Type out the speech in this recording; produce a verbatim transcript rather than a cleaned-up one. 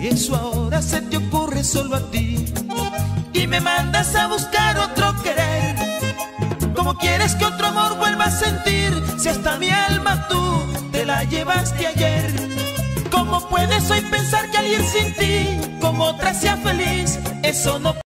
Y eso ahora se te ocurre solo a ti, y me mandas a buscar otro querer. ¿Cómo quieres que otro amor vuelva a sentir si hasta mi alma tú te la llevaste ayer? ¿Cómo puedes hoy pensar que alguien sin ti como otra sea feliz? Eso no